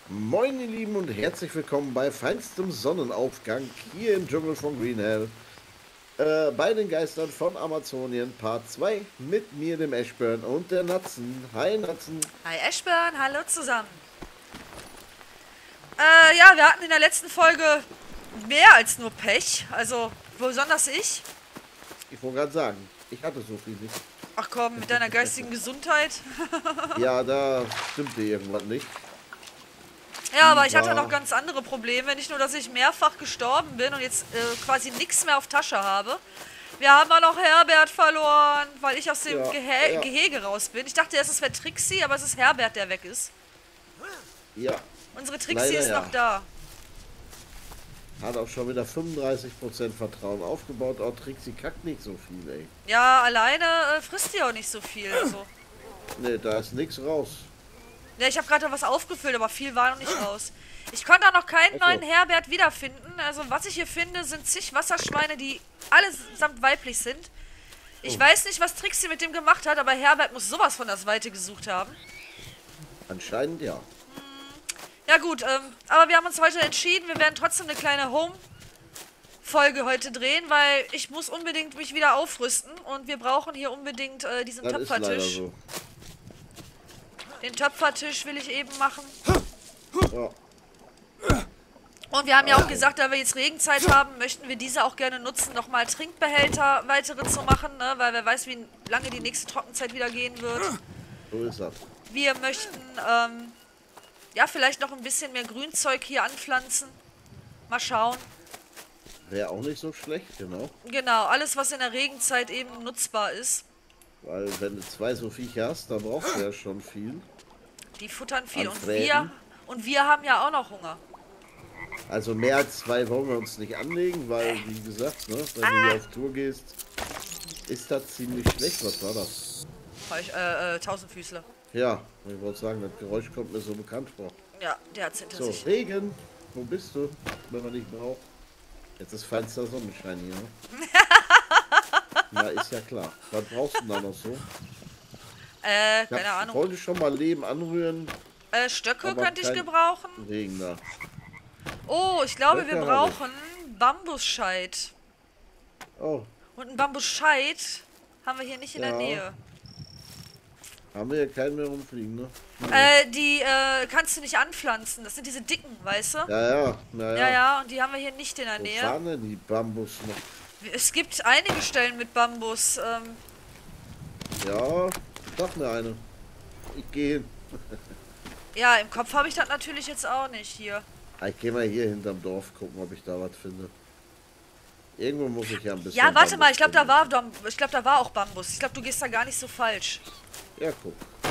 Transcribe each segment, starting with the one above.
Moin ihr Lieben und herzlich willkommen bei feinstem Sonnenaufgang hier im Dschungel von Green Hell. Bei den Geistern von Amazonien Part 2 mit mir, dem Ashburn und der Natzen. Hi Natzen. Hi Ashburn, hallo zusammen. Ja, wir hatten in der letzten Folge mehr als nur Pech. Also, besonders ich. Ich wollte gerade sagen, ich hatte so viel nicht. Ach komm, mit deiner geistigen Gesundheit. Ja, da stimmte irgendwas nicht. Ja, aber ich hatte War- noch ganz andere Probleme. Nicht nur, dass ich mehrfach gestorben bin und jetzt quasi nichts mehr auf Tasche habe. Wir haben auch noch Herbert verloren, weil ich aus dem Ja, ja, Gehege raus bin. Ich dachte erst, es wäre Trixie, aber es ist Herbert, der weg ist. ja, Unsere Trixie leider ist ja. noch da. Hat auch schon wieder 35% Vertrauen aufgebaut. Auch Trixie kackt nicht so viel, ey. Ja, alleine frisst die auch nicht so viel. Also. Ne, da ist nichts raus. Ja, ich habe gerade was aufgefüllt, aber viel war noch nicht raus. Ich konnte auch noch keinen Ach so. neuen Herbert wiederfinden. Also was ich hier finde, sind zig Wasserschweine, die allesamt weiblich sind. Ich weiß nicht, was Trixie mit dem gemacht hat, aber Herbert muss sowas von das Weite gesucht haben. Anscheinend ja. Ja gut, aber wir haben uns heute entschieden, wir werden trotzdem eine kleine Home-Folge heute drehen, weil ich muss unbedingt mich wieder aufrüsten und wir brauchen hier unbedingt diesen Das ist leider Töpfertisch. so. Den Töpfertisch will ich eben machen. Ja. Und wir haben ja auch gesagt, da wir jetzt Regenzeit haben, möchten wir diese auch gerne nutzen, nochmal Trinkbehälter weitere zu machen, ne? Weil wer weiß, wie lange die nächste Trockenzeit wieder gehen wird. So ist das. Wir möchten, ja, vielleicht noch ein bisschen mehr Grünzeug hier anpflanzen. Mal schauen. Wäre auch nicht so schlecht, genau. Genau, alles, was in der Regenzeit eben nutzbar ist. Weil wenn du zwei so Viecher hast, dann brauchst du ja schon viel. Die futtern viel. An Und Fräten. wir haben ja auch noch Hunger. Also mehr als zwei wollen wir uns nicht anlegen, weil, wie gesagt, ne, wenn du hier auf Tour gehst, ist das ziemlich schlecht. Was war das? Tausendfüßler. Ja, ich wollte sagen, das Geräusch kommt mir so bekannt vor. Ja, der hat's hinter So, sich. Regen, wo bist du, wenn man dich braucht? Jetzt ist feinster Sonnenschein hier. Ne? Na, ist ja klar. Was brauchst du denn da noch so? Keine Ahnung. Wollte schon mal Leben anrühren, Stöcke aber könnte ich kein gebrauchen. Regen da. Oh, ich glaube, wir Stöcke habe ich. brauchen Bambusscheit. Oh, Und einen Bambusscheit haben wir hier nicht in der Ja. Nähe. haben wir hier keinen mehr rumfliegen, ne? Die kannst du nicht anpflanzen. Das sind diese dicken, weißt du? Ja. Ja, und die haben wir hier nicht in der Wo Nähe. fahren denn die Bambus noch? Es gibt einige Stellen mit Bambus. Ja, sag mir eine. Ich gehe hin. Ja, im Kopf habe ich das natürlich jetzt auch nicht hier. Ich gehe mal hier hinterm Dorf gucken, ob ich da was finde. Irgendwo muss ich ja ein bisschen. Ja, warte Bambus mal, ich glaube, finden. da war auch Bambus. Ich glaube, du gehst da gar nicht so falsch. Ja, guck.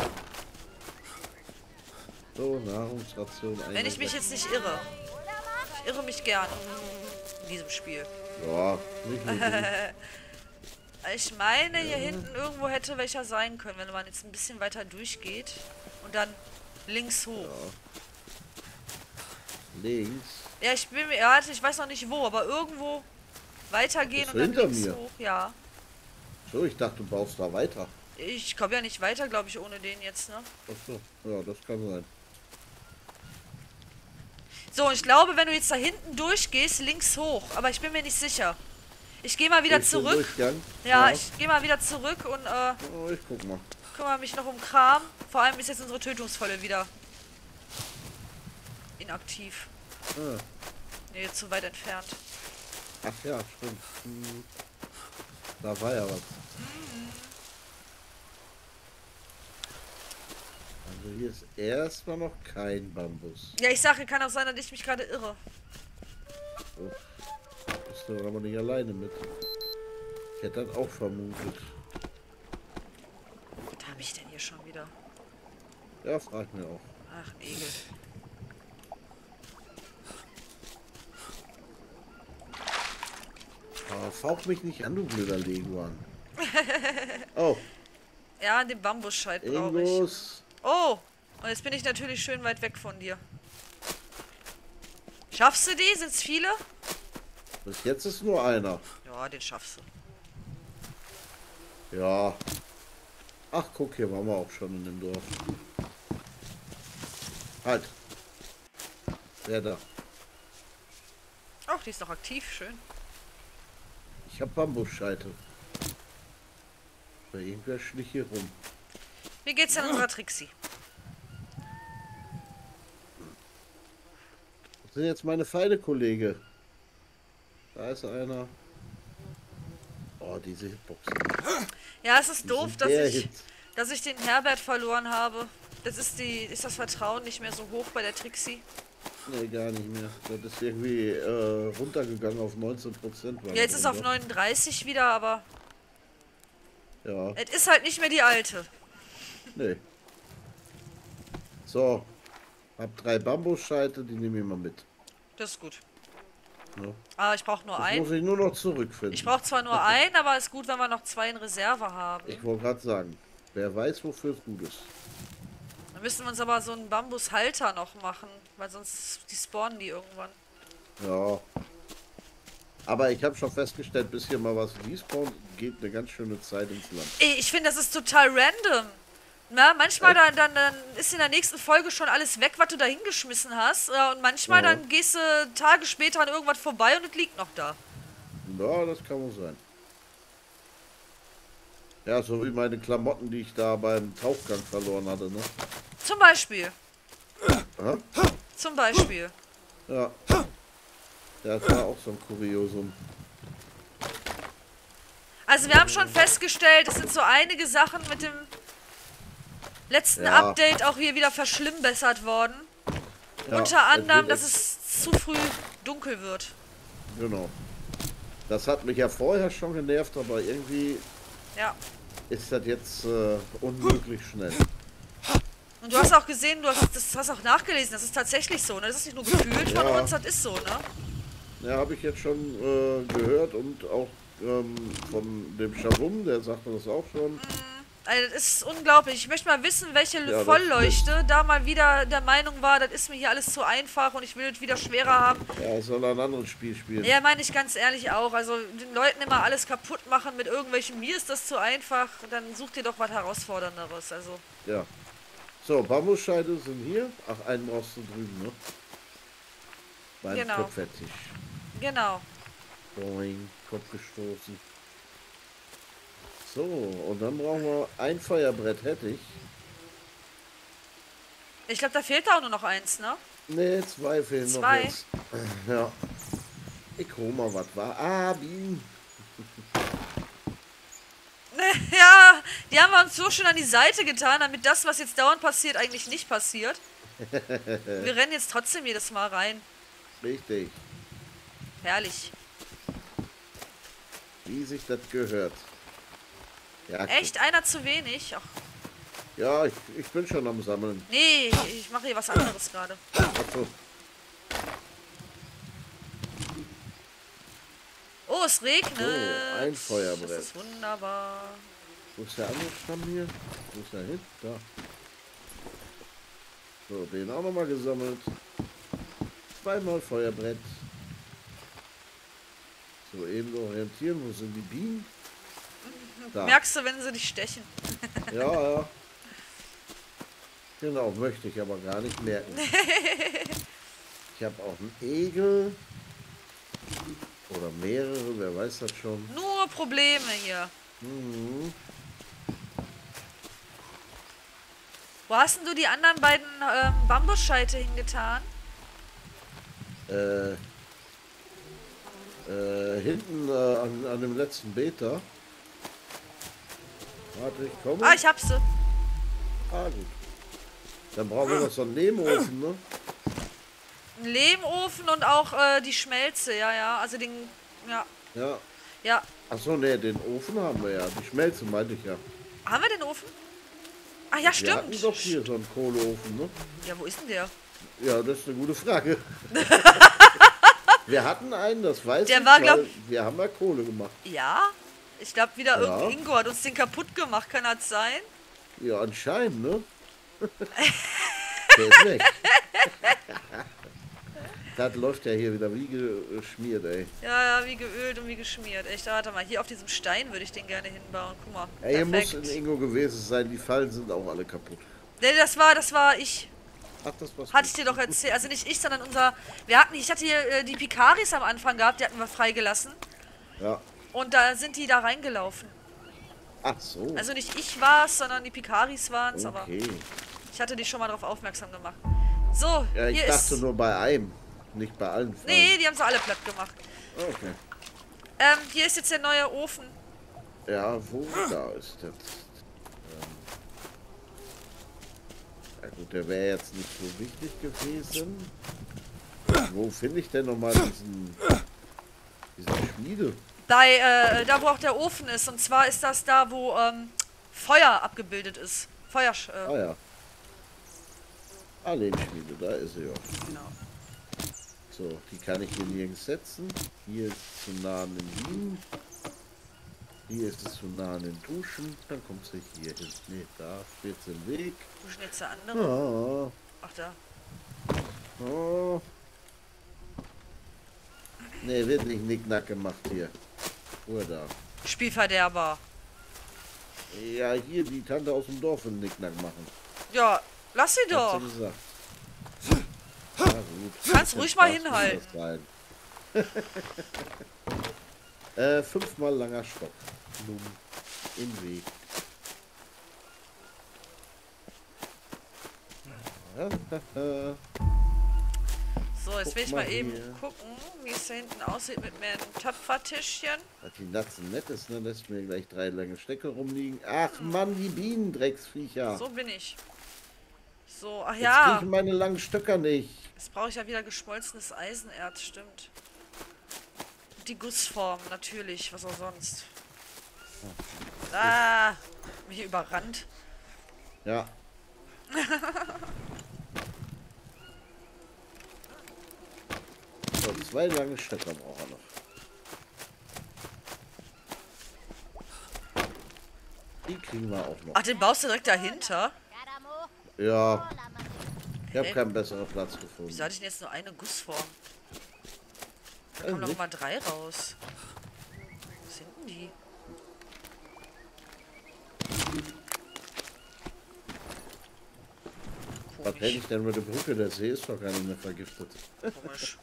So, Nahrungsration. Wenn ich mich jetzt nicht irre. Ich irre mich gern in diesem Spiel. Ja, nicht nur du. Ich meine, hier hinten irgendwo hätte welcher sein können, wenn man jetzt ein bisschen weiter durchgeht. Und dann links hoch. Links. Ja, ich weiß noch nicht wo, aber irgendwo weitergehen Bist und du dann hinter links mir? hoch. Ja. So, ich dachte, du baust da weiter. Ich komme ja nicht weiter, glaube ich, ohne den jetzt, ne? Achso, ja, das kann sein. So, und ich glaube, wenn du jetzt da hinten durchgehst, links hoch. Aber ich bin mir nicht sicher. Ich gehe mal wieder Durch den zurück. Durchgang? Ja, ich gehe mal wieder zurück und Oh, ich guck mal. kümmere mich noch um Kram. Vor allem ist jetzt unsere Tötungsfalle wieder inaktiv. Ah. Nee, jetzt zu weit entfernt. Ach ja, stimmt. Da war ja was. Also hier ist erstmal noch kein Bambus. Ja, ich sage, kann auch sein, dass ich mich gerade irre. Oh, bist du aber nicht alleine mit. Ich hätte das auch vermutet. Was habe ich denn hier schon wieder? Ja, frag mir auch. Ach, ein Egel. Aber fauch mich nicht an, du blöder Leguan. Oh, Ja, den Bambusscheit brauche ich. irgendwas. Oh, und jetzt bin ich natürlich schön weit weg von dir. Schaffst du die? Sind's viele? Bis jetzt ist nur einer. Ja, den schaffst du. Ja. Ach, guck, hier waren wir auch schon in dem Dorf. Halt. Wer da? Ach, die ist noch aktiv, schön. Ich habe Bambusscheite. Irgendwer schlich hier rum. Wie geht's denn unserer Trixie? Das sind jetzt meine Feinde, Kollege. Da ist einer. Oh, diese Hitboxen. Ja, es ist Die doof, sind dass der ich, Hit. dass ich den Herbert verloren habe. Ist das Vertrauen nicht mehr so hoch bei der Trixie? Nee, gar nicht mehr. Das ist irgendwie runtergegangen auf 19%. Ja, jetzt ist es auf 39 wieder, aber Ja, es ist halt nicht mehr die alte. nee. So. Hab 3 Bambusscheite, die nehme ich mal mit. Das ist gut. Ja. Aber ich brauche nur Das einen. muss ich nur noch zurückfinden. Ich brauche zwar nur einen, aber ist gut, wenn wir noch 2 in Reserve haben. Ich wollte gerade sagen, wer weiß, wofür es gut ist. Dann müssen wir uns aber so einen Bambushalter noch machen, weil sonst die spawnen die irgendwann. Ja. Aber ich habe schon festgestellt, bis hier mal was respawnt, geht eine ganz schöne Zeit ins Land. Ey, ich finde, das ist total random. Na, manchmal dann ist in der nächsten Folge schon alles weg, was du da hingeschmissen hast. Und manchmal Ja. dann gehst du Tage später an irgendwas vorbei und es liegt noch da. Ja, das kann wohl sein. Ja, so wie meine Klamotten, die ich da beim Tauchgang verloren hatte, ne? Zum Beispiel. Ja? Zum Beispiel. Ja. Das war auch so ein Kuriosum. Also wir haben schon festgestellt, es sind so einige Sachen mit dem letzten Ja. Update auch hier wieder verschlimmbessert worden. Ja, Unter anderem, wird dass es zu früh dunkel wird. Genau. Das hat mich ja vorher schon genervt, aber irgendwie Ja. ist das jetzt unmöglich schnell. Und du hast auch gesehen, das hast auch nachgelesen, das ist tatsächlich so, ne? Das ist nicht nur gefühlt von Ja. uns, das ist so, ne? Ja, habe ich jetzt schon gehört und auch von dem Schabum, der sagte das auch schon. Also das ist unglaublich. Ich möchte mal wissen, welche Ja, Vollleuchte da mal wieder der Meinung war, das ist mir hier alles zu einfach und ich will es wieder schwerer haben. Ja, soll ein anderes Spiel spielen. Ja, meine ich ganz ehrlich auch. Also den Leuten immer alles kaputt machen mit irgendwelchen, mir ist das zu einfach, dann such dir doch was Herausfordernderes. Also, Ja. So, Bambusscheide sind hier. Ach, einen brauchst du drüben, ne? Beim Genau. Töpfertisch. genau. Boing, Kopf gestoßen. So, und dann brauchen wir ein Feuerbrett, hätte ich. Ich glaube, da fehlt auch nur noch eins, ne? Ne, 2 fehlen noch 2? jetzt. Ja. Ich hol mal was, war. Ah, Bienen. Ja, die haben wir uns so schön an die Seite getan, damit das, was jetzt dauernd passiert, eigentlich nicht passiert. Wir rennen jetzt trotzdem jedes Mal rein. Richtig. Herrlich. Wie sich das gehört. Ja, Echt? Einer zu wenig? Ach, ja, ich bin schon am Sammeln. nee, ich mache hier was anderes gerade. Achso. Oh, es regnet. So, ein Feuerbrett. Das ist wunderbar. Wo ist der andere Stamm hier? Wo ist der hin? Da. So, den auch nochmal gesammelt. 2-mal Feuerbrett. So, eben so orientieren. Wo sind die Bienen? Da. Merkst du, wenn sie dich stechen? Ja, ja. Genau, möchte ich aber gar nicht merken. Ich habe auch einen Egel. Oder mehrere, wer weiß das schon. Nur Probleme hier. Mhm. Wo hast denn du die anderen beiden Bambusscheite hingetan? Hinten an dem letzten Beta. Warte, ich komme. Ah, ich hab sie. Ah, gut. Dann brauchen wir noch so einen Lehmofen, ne? Ein Lehmofen und auch die Schmelze, ja, ja. Also den, ja. Ja. Ja. Achso, ne, den Ofen haben wir ja. Die Schmelze meinte ich ja. Haben wir den Ofen? Ach ja, Wir hatten stimmt. doch hier so einen Kohleofen, ne? Ja, wo ist denn der? Ja, das ist eine gute Frage. Wir hatten einen, das weiß Der ich, war, weil glaub- wir haben ja Kohle gemacht. Ja? Ich glaube wieder Ja. irgendein Ingo hat uns den kaputt gemacht, kann das sein? Ja, anscheinend, ne? Der ist weg. Das läuft ja hier wieder wie geschmiert, ey. Ja, ja, wie geölt und wie geschmiert. Echt, warte mal, hier auf diesem Stein würde ich den gerne hinbauen. Guck mal. Ey, hier muss Perfekt. in Ingo gewesen sein, die Fallen sind auch alle kaputt. Nee, das war ich. Ach, das war's. Hatte ich dir doch erzählt. Also nicht ich, sondern unser... Ich hatte hier die Pikaris am Anfang gehabt, die hatten wir freigelassen. Ja. Und da sind die da reingelaufen. Ach so. Also nicht ich war's, sondern die Pikaris waren's, aber Okay. ich hatte dich schon mal darauf aufmerksam gemacht. So, Ja, ich hier dachte ist... nur bei einem, nicht bei allen Fallen. Nee, die haben sie alle platt gemacht. Okay. Hier ist jetzt der neue Ofen. Ja, wo da ist das? Ja gut, der wäre jetzt nicht so wichtig gewesen. Wo finde ich denn nochmal diese Schmiede? Da, wo auch der Ofen ist. Und zwar ist das da, wo Feuer abgebildet ist. Ah ja. Alleenschmiede, da ist sie ja. Genau. So, die kann ich hier nirgends setzen. Hier ist es zu nah an den Minen. Hier ist es zu nah an den Duschen. Dann kommt sie hier hin. Ne, da steht sie im Weg. Duschen jetzt der andere? Ah, Ach, da. oh. Ne, wird nicht Nicknack gemacht hier. Ruhe da. Spielverderber. Ja, hier die Tante aus dem Dorf will Nicknack machen. Ja, lass sie Hat doch. sie gesagt. Ja, gut. Kannst Bisschen ruhig mal Spaß muss hinhalten. das sein. 5-mal langer Stock. Nun, im Weg. So, jetzt Guck will ich mal mal eben hier. gucken, wie es da hinten aussieht mit meinem Töpfertischchen. Was die Natzen nett ist, ne? Lässt mir gleich 3 lange Stecker rumliegen. Ach Mann, die Bienendrecksviecher. So bin ich. So, ach Jetzt ja. krieg ich meine langen Stöcker nicht. Jetzt brauche ich ja wieder geschmolzenes Eisenerz, stimmt. Die Gussform, natürlich, was auch sonst. Ah, mich hier überrannt. Ja. So, 2 lange Stöcker braucht er noch. Die kriegen wir auch noch. Ach, den baust du direkt dahinter? Ja, ich habe Hä? keinen besseren Platz gefunden. Wieso hatte ich denn jetzt nur eine Gussform? Da kommen noch Nicht? mal 3 raus. Wo sind denn die? Was hätte ich denn mit der Brücke? Der See ist doch gar nicht mehr vergiftet. Komisch.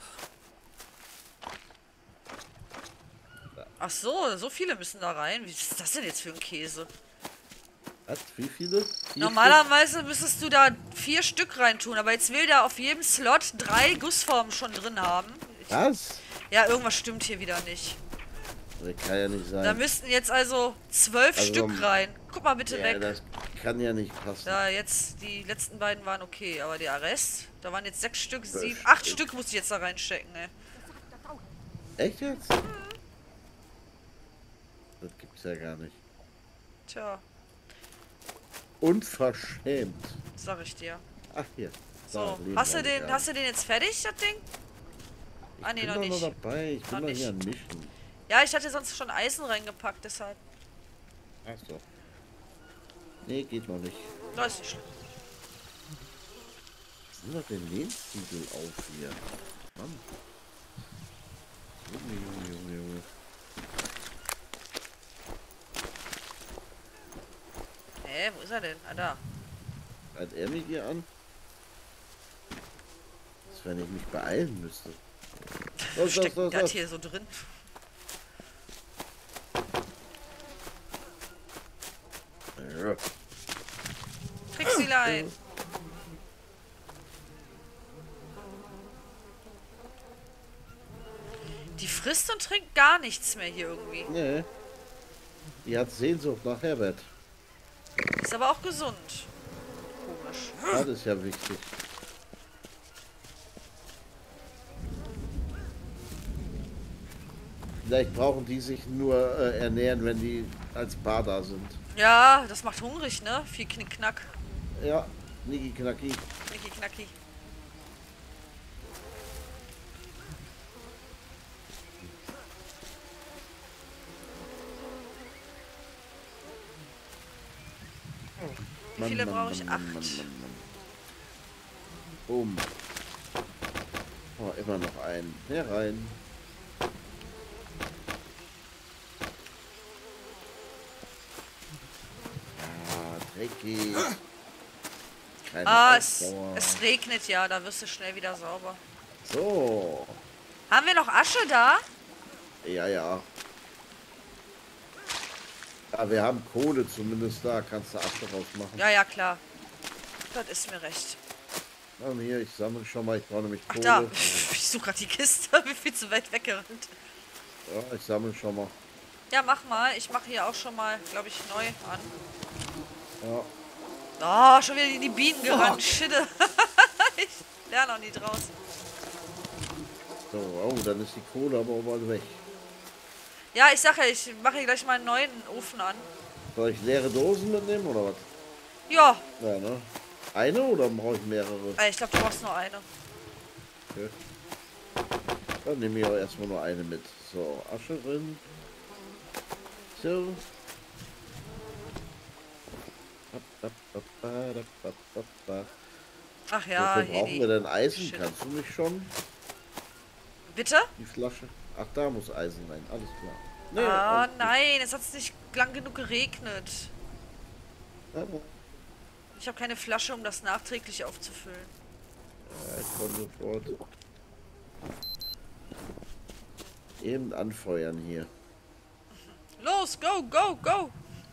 Ach so, so viele müssen da rein. Wie ist das denn jetzt für ein Käse? Was? Wie viele? 4 Normalerweise müsstest du da 4 Stück reintun, aber jetzt will der auf jedem Slot 3 Gussformen schon drin haben. Stück? Was? Ja, irgendwas stimmt hier wieder nicht. Das kann ja nicht sein. Da müssten jetzt also 12 Also, Stück rein. Guck mal bitte ja, weg. das kann ja nicht passen. Da jetzt, die letzten beiden waren okay, aber der Rest, da waren jetzt 6 Stück, 7, 12 8 Stück. Stück musste ich jetzt da reinstecken, ey. Echt jetzt? Das gibt's ja gar nicht. Tja, Unverschämt. sag ich dir. Ach hier. So, Da, Leben hast du habe ich den, ja. hast du den jetzt fertig, das Ding? Ah, nee, Ich noch bin doch nicht. noch dabei. Ich bin Noch doch hier nicht. am Mischen. Ja, ich hatte sonst schon Eisen reingepackt, deshalb. Ach so. Nee, geht noch nicht. Das ist nicht schlimm. Nimm doch den Lehmziegel auf hier. Mann. Junge. Hä, wo ist er denn? Ah, da. Hat er mich hier an? Als wenn ich mich beeilen müsste. Was, Steckt was, das was? hier so drin? Ja. Trixilein. Die frisst und trinkt gar nichts mehr hier irgendwie. Nee. Die hat Sehnsucht nach Herbert. Ist aber auch gesund. Komisch. Das ist ja wichtig. Vielleicht brauchen die sich nur ernähren, wenn die als Paar da sind. Ja, das macht hungrig, ne? Viel Knickknack. Ja, Niki Knacki. Knicki Knacki. Wie viele brauche ich? 8. Boom. Oh, immer noch einen. Herein. Ja, dreckig. keine Es Ausdauer. regnet ja, da wirst du schnell wieder sauber. So. Haben wir noch Asche da? Ja, ja. Ja, wir haben Kohle zumindest da. Kannst du Asche rausmachen. Ja, ja, klar. Das ist mir recht. Und hier, ich sammle schon mal. Ich brauche nämlich Ach, Kohle. da. Ich suche gerade die Kiste. Bin viel zu weit weggerannt. Ja, ich sammle schon mal. Ja, mach mal. Ich mache hier auch schon mal, glaube ich, neu an. Ja. Oh, schon wieder in die Bienen gerannt. Schitte. Ich lerne auch nie draus. So, oh, dann ist die Kohle aber auch mal weg. Ja, ich sage ja, ich mache hier gleich mal einen neuen Ofen an. Soll ich leere Dosen mitnehmen oder was? Ja, Ja, ne? Eine oder brauche ich mehrere? ich glaube, du brauchst nur eine. Okay. Dann nehme ich auch erstmal nur eine mit. So, Asche drin. So. Ach ja, Wofür brauchen wir denn Eisen? Shit. Kannst du mich schon? Bitte? Die Flasche? Ach, da muss Eisen rein. Alles klar. Nee, Ah, alles gut. nein, es hat nicht lang genug geregnet. Ja, Ich habe keine Flasche, um das nachträglich aufzufüllen. ich komme sofort. Eben anfeuern hier. Los, go, go, go!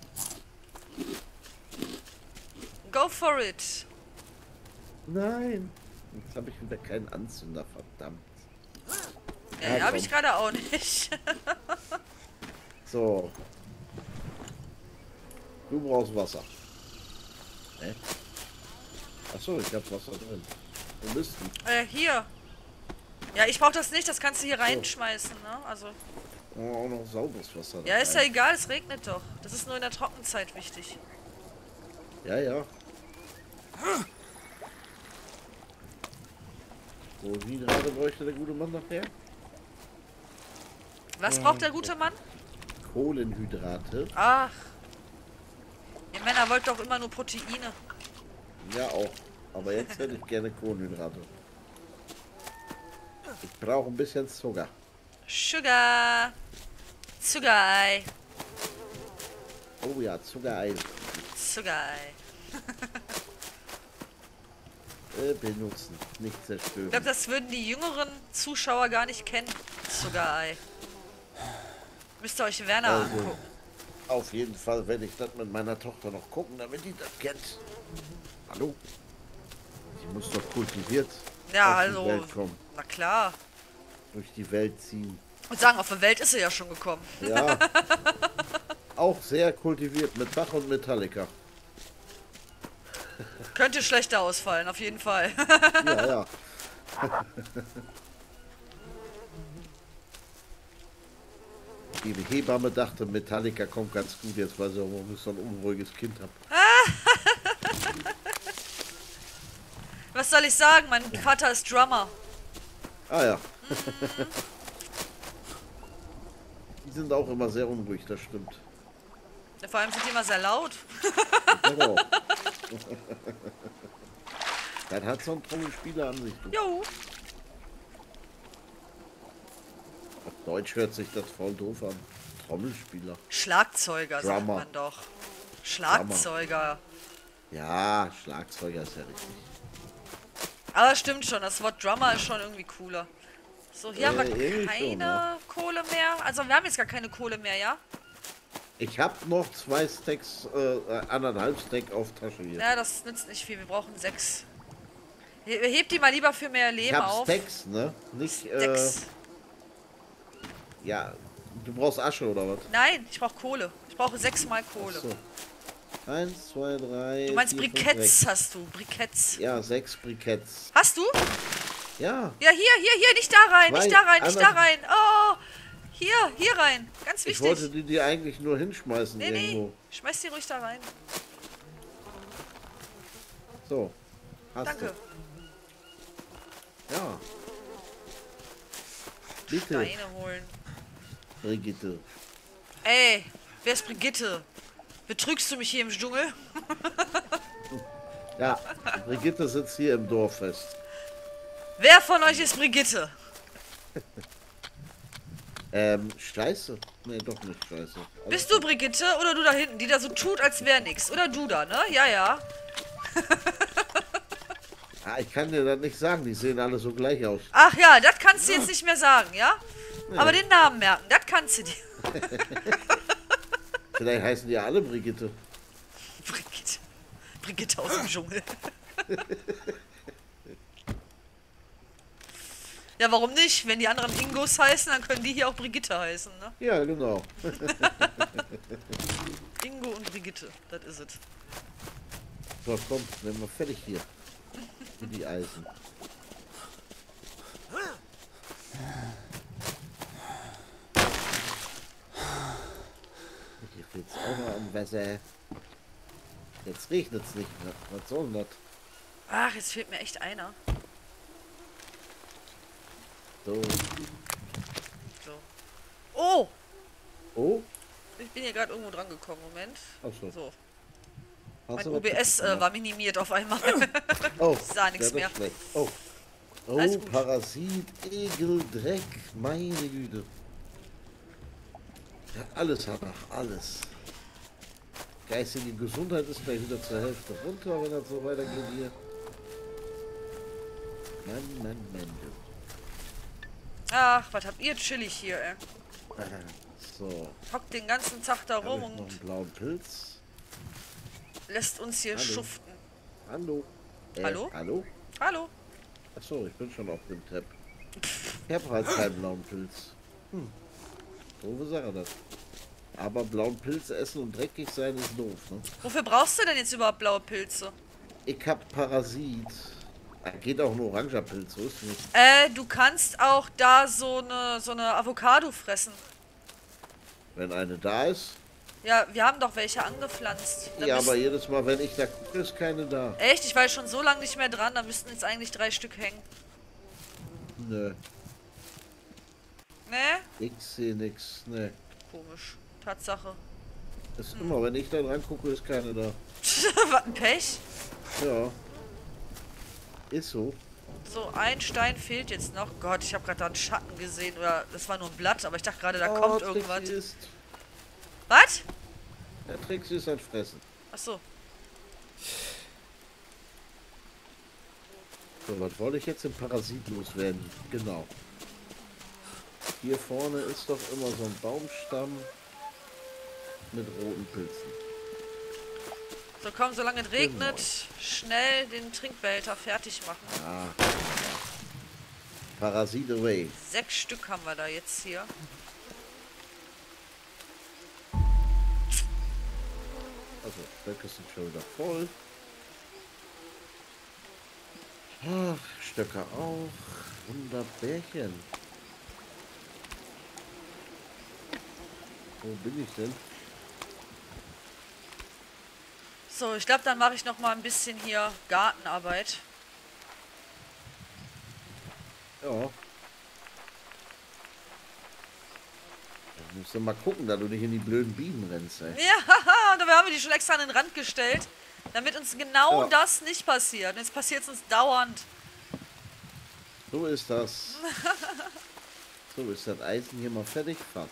Go for it! Nein. Jetzt habe ich wieder keinen Anzünder, verdammt. Ja, Ja, habe komm. ich gerade auch nicht. So. Du brauchst Wasser. Hä? Achso, ich hab Wasser drin. Wo bist du? Hier. Ja, ich brauche das nicht, das kannst du hier reinschmeißen, ne? Also. Oh, auch noch sauberes Wasser. Ja, ist ja rein. egal, es regnet doch. Das ist nur in der Trockenzeit wichtig. Ja, ja. Kohlenhydrate bräuchte der gute Mann nachher? Was braucht der gute Mann? Kohlenhydrate? Ach. Ihr Männer wollt doch immer nur Proteine. Ja, auch. Aber jetzt hätte ich gerne Kohlenhydrate. Ich brauche ein bisschen Zucker. Sugar. Zuckerei. Oh ja, Zuckereis. Zuckerei. Benutzen, nicht Ich zerstören. glaube, das würden die jüngeren Zuschauer gar nicht kennen. Zuckerei. Müsst ihr euch Werner Also, angucken. auf jeden Fall werde ich das mit meiner Tochter noch gucken, damit die das kennt. Hallo? Sie muss doch kultiviert Ja, auf also. die Welt kommen, Na klar. durch die Welt ziehen. Und sagen, auf der Welt ist sie ja schon gekommen. Ja, auch sehr kultiviert mit Bach und Metallica. Könnte schlechter ausfallen, auf jeden Fall. Ja, ja. Die Hebamme dachte, Metallica kommt ganz gut jetzt, weil sie auch so ein unruhiges Kind hat. Was soll ich sagen? Mein Vater ist Drummer. Ah ja. Die sind auch immer sehr unruhig, das stimmt. Ja, vor allem sind die immer sehr laut. Genau. Dann hat so ein Trommelspieler an sich. Du. Jo. Auf Deutsch hört sich das voll doof an. Trommelspieler. Schlagzeuger, sagt Drummer. man doch. Schlagzeuger. Ja, Schlagzeuger ist ja richtig. Aber stimmt schon, das Wort Drummer ist schon irgendwie cooler. So, hier haben wir irgendwie keine schon, ja. Kohle mehr. Also wir haben jetzt gar keine Kohle mehr, ja? Ich habe noch 2 Stacks, 1,5 Stack auf Tasche hier. Ja, das nützt nicht viel. Wir brauchen 6. Hebt die mal lieber für mehr Ich Leben habe auf. Stacks, ne? Nicht, 6. ja, du brauchst Asche oder was? Nein, ich brauche Kohle. Ich brauche 6 mal Kohle. So. 1, 2, 3. Du meinst 4, 5, Briketts 6. hast du. Briketts. Ja, 6 Briketts. Hast du? Ja, Ja, hier, nicht da rein, Zwei, nicht da rein, nicht da anders- rein. Oh, hier rein. Ganz ich wichtig. wollte die dir eigentlich nur hinschmeißen Nee, irgendwo. schmeiß die ruhig da rein. So, hast Danke. du. Ja. Bitte, Steine holen. Brigitte. Ey, wer ist Brigitte? Betrügst du mich hier im Dschungel? Ja, Brigitte sitzt hier im Dorf fest. Wer von euch ist Brigitte? Scheiße. Nee, doch nicht scheiße. Alles Bist du Brigitte oder du da hinten, die da so tut, als wäre nix? Oder du da, ne? Ja, ja. Ah, ich kann dir das nicht sagen, die sehen alle so gleich aus. Ach ja, das kannst du jetzt nicht mehr sagen, ja? Nee. Aber den Namen merken, das kannst du dir. Vielleicht heißen die alle Brigitte. Brigitte. Brigitte aus dem Dschungel. Ja, warum nicht? Wenn die anderen Ingos heißen, dann können die hier auch Brigitte heißen, ne? Ja, genau. Ingo und Brigitte, das ist es. So, komm, werden wir fertig hier. Für die Eisen. Ich will jetzt auch noch am Wasser. Jetzt regnet es nicht mehr. Was soll denn das? Ach, jetzt fehlt mir echt einer. So. So. Oh! Oh? Ich bin hier gerade irgendwo dran gekommen. Moment. Ach so. So. Hast Mein du was OBS gemacht? war minimiert auf einmal. Oh, sah nichts ja, mehr. das ist schlecht. Oh. Alles Oh, gut. Parasit, Egel, Dreck, meine Güte. Ja, alles hat er, alles. Geistige Gesundheit ist gleich wieder zur Hälfte runter, wenn das so weitergeht hier. Mann, du. Ach, was habt ihr chillig hier, ey? So, Hockt den ganzen Tag da habe rum ich noch einen und blauen Pilz. lässt uns hier Hallo. schuften. Hallo. Hallo? Hallo? Hallo? Achso, ich bin schon auf dem Tab. Ich habe halt keinen blauen Pilz. Doofe Sache das. Aber blauen Pilz essen und dreckig sein ist doof, ne? Wofür brauchst du denn jetzt überhaupt blaue Pilze? Ich hab Parasit. Geht auch ein oranger Pilz, so ist nicht. Du kannst auch da so eine Avocado fressen. Wenn eine da ist. Ja, wir haben doch welche angepflanzt. Da Ja, müssen- aber jedes Mal, wenn ich da gucke, ist keine da. Echt? Ich war schon so lange nicht mehr dran, da müssten jetzt eigentlich 3 Stück hängen. Nö. Ne? Ich sehe nix. Ne. Komisch. Tatsache. Ist immer, wenn ich da dran gucke, ist keine da. Was ein Pech. Ja. Ist so. So, ein Stein fehlt jetzt noch. Gott, ich habe gerade da einen Schatten gesehen. Oder das war nur ein Blatt, aber ich dachte gerade, da Oh, kommt Trixie irgendwas. Ist, Was? der Trixie ist ein Fressen. Achso. So, was wollte ich jetzt im Parasit loswerden? Genau. Hier vorne ist doch immer so ein Baumstamm mit roten Pilzen. So, komm, solange es regnet, schnell den Trinkbehälter fertig machen. Ah. Parasit away. 6 Stück haben wir da jetzt hier. Also, Stöcke sind schon wieder voll. Ach, Stöcke auch. Wunderbärchen. Wo bin ich denn? So, ich glaube, dann mache ich noch mal ein bisschen hier Gartenarbeit. Ja. Dann musst du mal gucken, da du nicht in die blöden Bienen rennst, ey. Ja, haha, dabei haben wir die schon extra an den Rand gestellt, damit uns genau Ja. das nicht passiert. Und jetzt passiert es uns dauernd. So ist das. So ist das Eisen hier mal fertig fast.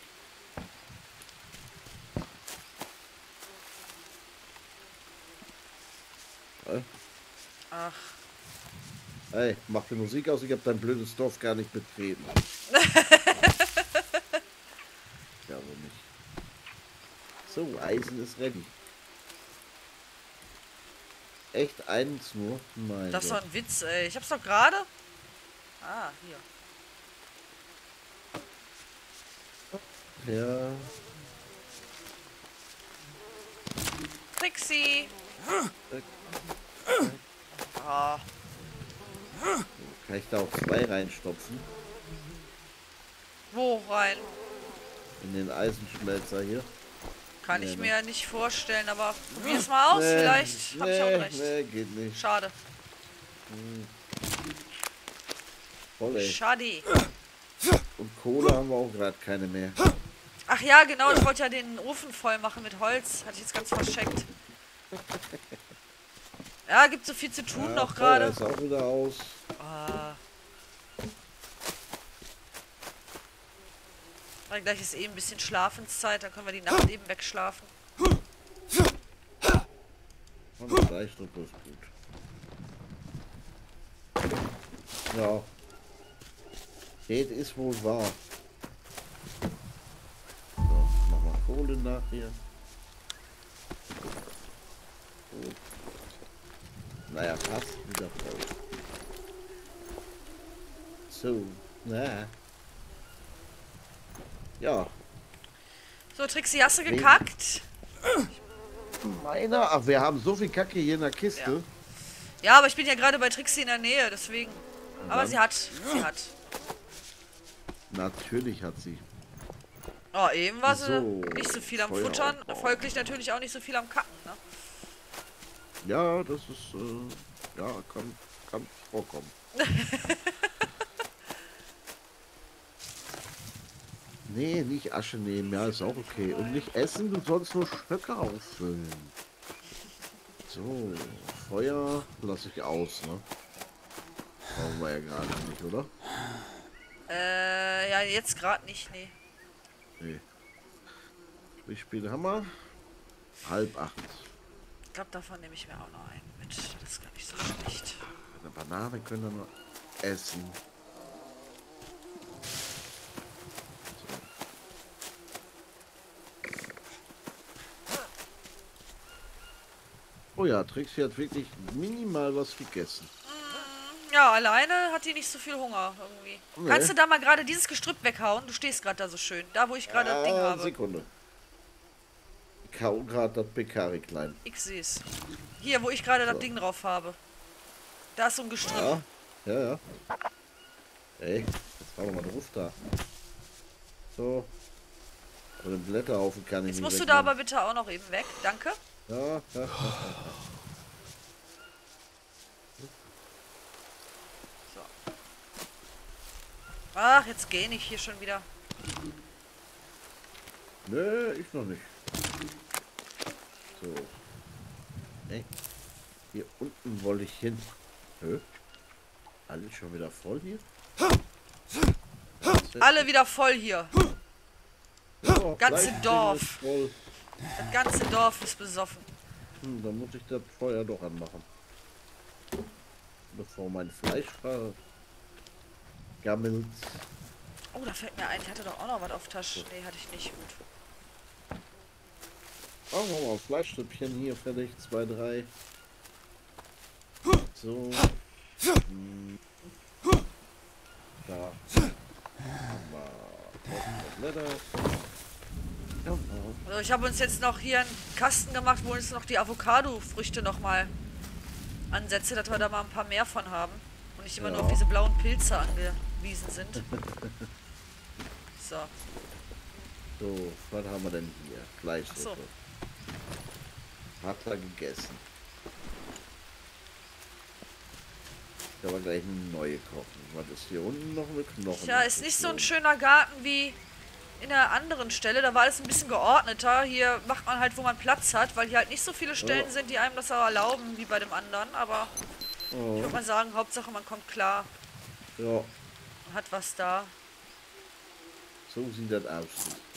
Ach, Hey, mach die Musik aus, ich hab dein blödes Dorf gar nicht betreten. Ja, wohl nicht. So, Eisen ist ready. Echt eins nur? Nein. das ist doch ein Witz, ey. Ich hab's doch gerade. Ah, hier. Ja. Trixie. Ah, Kann ich da auch 2 reinstopfen? wo rein? In den Eisenschmelzer hier? Kann Nee, ich ne. mir nicht vorstellen, aber probier's mal aus. Vielleicht hab ich auch recht. Nee, geht nicht. Schade. Voll, ey. Schade. Und Kohle haben wir auch gerade keine mehr. Ach ja, genau, ich wollte ja den Ofen voll machen mit Holz. Hatte ich jetzt ganz verschenkt. Ja, gibt so viel zu tun noch Feuer gerade. ist auch wieder aus. Ah. Weil gleich ist eh ein bisschen Schlafenszeit, dann können wir die Nacht eben wegschlafen. Und 3 Stunden ist gut. Ja. Das ist wohl wahr. So, mach mal Kohle nach hier. Gut. Naja, fast wieder voll. So, na. Ja. So, Trixie, hast du gekackt? Meiner? Ach, wir haben so viel Kacke hier in der Kiste. Ja, aber ich bin ja gerade bei Trixie in der Nähe, deswegen. Aber dann? sie hat. Natürlich hat sie. Oh, eben war sie So, nicht so viel am Feuer Futtern. aufbauen. Folglich natürlich auch nicht so viel am Kacken, ne? Ja, das ist, ja, kann vorkommen. Nee, nicht Asche nehmen, ja, ist auch okay. Und nicht essen, du sollst nur Stöcke auffüllen. So, Feuer lasse ich aus, ne? Brauchen wir ja gerade nicht, oder? Ja, jetzt gerade nicht, nee. Nee. Wie spät haben wir? 7:30. Ich glaube, davon nehme ich mir auch noch einen mit. Das ist gar nicht so schlecht. Eine Banane können wir noch essen. Oh ja, Trixie hat wirklich minimal was gegessen. Ja, alleine hat die nicht so viel Hunger irgendwie. Nee. Kannst du da mal gerade dieses Gestrüpp weghauen? Du stehst gerade da so schön. Da, wo ich gerade das Ding habe. Sekunde. Ich kau gerade das Pekari klein. Ich sehe es. Hier, wo ich gerade das Ding drauf habe. Da ist so ein Gestrüpp. Ja, ja, ja. Ey, jetzt fahren wir mal drauf da. So. Und den Blätterhaufen kann ich Jetzt nicht musst du da wegnehmen. aber bitte auch noch eben weg. Danke. Ja. So. Ach, jetzt gähne ich hier schon wieder. Nö, ich noch nicht. So. Ey. Hier unten wollte ich hin. Hä? Alles schon wieder voll hier? Alle wieder voll hier. Oh, Ganze Fleischding Dorf. ist voll. Das ganze Dorf ist besoffen. Dann muss ich das Feuer doch anmachen. Bevor mein Fleisch vergammelt. Oh, da fällt mir ein, ich hatte doch auch noch was auf Tasche. Nee, hatte ich nicht. Gut. Machen wir mal Fleischstückchen hier fertig. 2, 3. So. Da. Haben wir Blätter. Ja. Also ich habe uns jetzt noch hier einen Kasten gemacht, wo uns noch die Avocado-Früchte noch mal ansetze, dass wir da mal ein paar mehr von haben. Und nicht immer nur auf diese blauen Pilze angewiesen sind. So. So, was haben wir denn hier? Fleischsuppe. So. Hat er gegessen. Ich aber gleich eine neue kochen. Was ist hier unten noch eine Knochen? Ja, ist nicht so ein schöner Garten wie in der anderen Stelle. Da war alles ein bisschen geordneter. Hier macht man halt, wo man Platz hat, weil hier halt nicht so viele Stellen sind, die einem das auch erlauben, wie bei dem anderen. Aber ich würde mal sagen, Hauptsache man kommt klar. Ja, Und hat was da. so sieht das aus.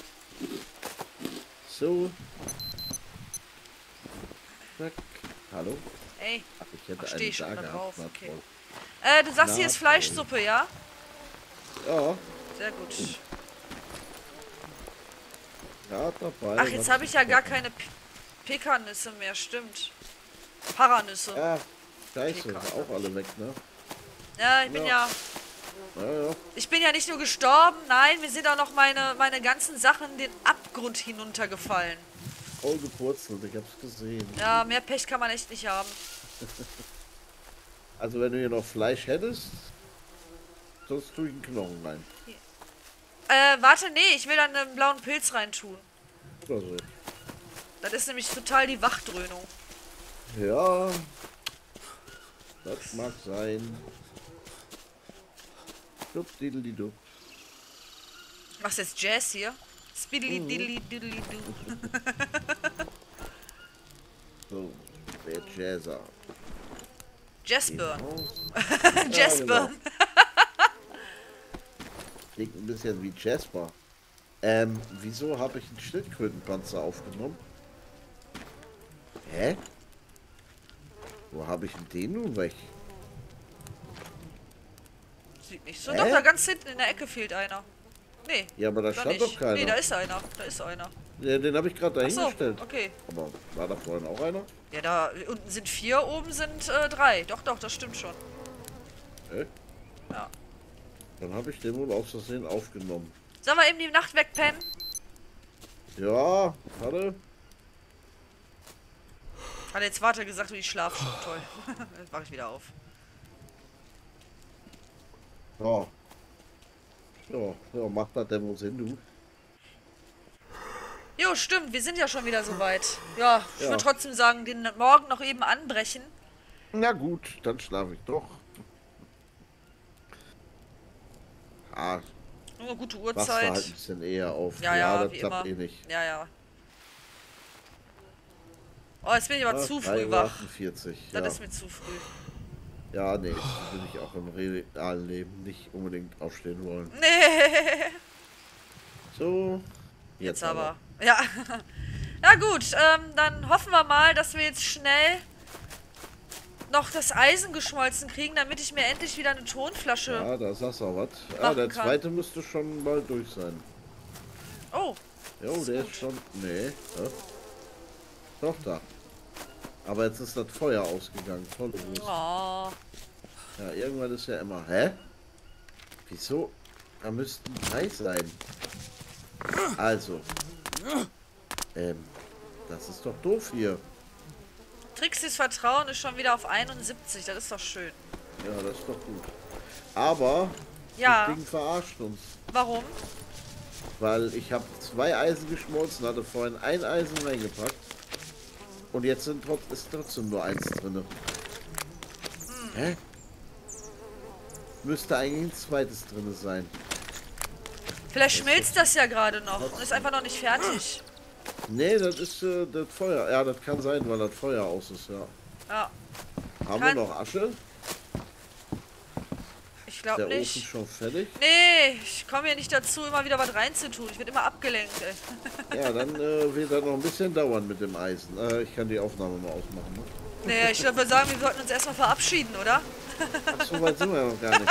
So. Zack. Hallo? Ey, Ach, ich hätte steh ich schon eine da da drauf. gehabt. Okay. Na Du sagst, hier ist toll. Fleischsuppe, ja? Ja, Sehr gut. gerade dabei. Ach, jetzt habe ich ja gar keine Pekannüsse mehr, stimmt. Paranüsse. Ja, scheiße, Pekan. auch alle weg, ne? Ja, ich bin ja. Ja. Ich bin ja nicht nur gestorben, nein, mir sind auch noch meine ganzen Sachen den Abgrund hinuntergefallen. Voll gepurzelt, ich hab's gesehen. Ja, mehr Pech kann man echt nicht haben. Also wenn du hier noch Fleisch hättest, sonst tue ich einen Knochen rein. Warte, nee, ich will dann einen blauen Pilz reintun. Oder so. Das ist nämlich total die Wachdröhnung. Ja, das mag sein. Dupdiddly-dup. Machst jetzt Jazz hier? Spiddly diddly diddly do. So, der Jazzer. Jazzburn. Ja, Jazzburn. genau. Klingt ein bisschen wie Jasper. Wieso habe ich einen Schildkrötenpanzer aufgenommen? Hä? Wo habe ich denn den nun weg? Sieht nicht so. Doch, da ganz hinten in der Ecke fehlt einer. Nee. Ja, aber da stand doch keiner. Nee, da ist einer. Da ist einer. Ja, den habe ich gerade dahingestellt. Okay. Aber war da vorhin auch einer? Ja, da unten sind 4, oben sind 3. Doch, das stimmt schon. Ja. Dann habe ich den wohl aus Versehen aufgenommen. Sollen wir eben die Nacht wegpennen? Ja, warte. Hat jetzt Vater gesagt, du, ich schlaf schon. Toll. Jetzt mache ich wieder auf. Ja. Ja, macht das denn wohl Sinn, du? Jo, stimmt, wir sind ja schon wieder so weit. Ja, ich würde trotzdem sagen, den morgen noch eben anbrechen. Na gut, dann schlafe ich doch. Ah, Nur gute wachst du Uhrzeit. halt ein bisschen eher auf. Ja, das wie klappt immer. eh nicht. Ja. Oh, jetzt bin ich aber zu früh wach. 48, Das ist mir zu früh. Ja, nee, das will ich auch im realen Leben nicht unbedingt aufstehen wollen. Nee. So, Jetzt aber. Ja. Na gut, dann hoffen wir mal, dass wir jetzt schnell noch das Eisen geschmolzen kriegen, damit ich mir endlich wieder eine Tonflasche. Ja, da sagst du auch was. Ah, der kann. zweite müsste schon bald durch sein. Oh. Jo, der ist schon. Nee. Ja. Doch da. Aber jetzt ist das Feuer ausgegangen. Voll los. Oh. Ja, irgendwann ist ja immer. Hä? Wieso? Da müssten 3 sein. Also. Das ist doch doof hier. Trixis Vertrauen ist schon wieder auf 71, das ist doch schön. Ja, das ist doch gut. Aber Ja. das Ding verarscht uns. Warum? Weil ich habe 2 Eisen geschmolzen, hatte vorhin ein Eisen reingepackt. Und jetzt ist trotzdem nur 1 drin. Hä? Müsste eigentlich ein zweites drin sein. Vielleicht schmilzt das ja gerade noch und ist einfach noch nicht fertig. Nee, das ist das Feuer. Ja, das kann sein, weil das Feuer aus ist, ja. Ja. Haben wir noch Asche? Ich glaube Der nicht. Ofen schon fertig? Nee, ich komme hier nicht dazu, immer wieder was reinzutun. Ich werde immer abgelenkt, ey. Ja, dann wird das noch ein bisschen dauern mit dem Eisen. Ich kann die Aufnahme mal ausmachen, ne? Nee, ich würde sagen, wir sollten uns erstmal verabschieden, oder? Ach, so weit sind wir noch gar nicht.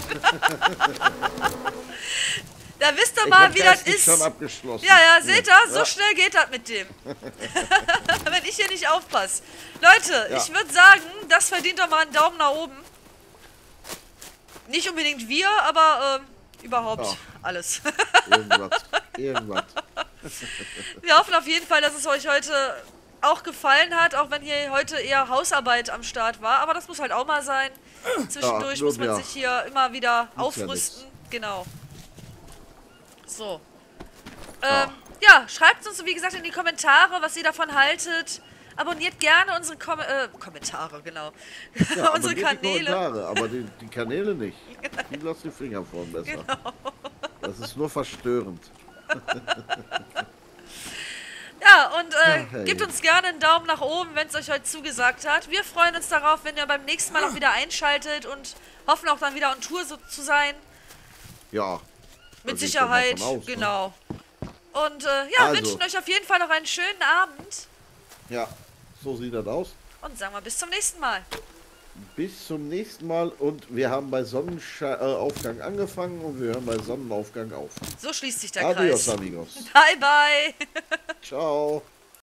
Da wisst ihr mal, wie das ist. Schon abgeschlossen. Ja, seht ihr? So schnell geht das mit dem. Wenn ich hier nicht aufpasse. Leute, ich würde sagen, das verdient doch mal einen Daumen nach oben. Nicht unbedingt wir, aber überhaupt alles. Irgendwas. Wir hoffen auf jeden Fall, dass es euch heute auch gefallen hat, auch wenn hier heute eher Hausarbeit am Start war. Aber das muss halt auch mal sein. Zwischendurch muss man sich hier immer wieder aufrüsten. Genau. So. Ja, schreibt uns, wie gesagt, in die Kommentare, was ihr davon haltet. Abonniert gerne unsere Kommentare, genau. Ja, unsere Kanäle. Die Kommentare, aber die Kanäle nicht. Die lasst die Finger von besser. Genau. Das ist nur verstörend. Ja, und gebt uns gerne einen Daumen nach oben, wenn es euch heute zugesagt hat. Wir freuen uns darauf, wenn ihr beim nächsten Mal auch wieder einschaltet und hoffen auch dann wieder on Tour so zu sein. Ja. Mit Sicherheit, aus, genau. Ne? Und ja, wünschen euch auf jeden Fall noch einen schönen Abend. Ja, so sieht das aus. Und sagen wir bis zum nächsten Mal. Bis zum nächsten Mal und wir haben bei Sonnenaufgang angefangen und wir hören bei Sonnenaufgang auf. So schließt sich der Adios, Kreis. amigos. Bye, bye. Ciao.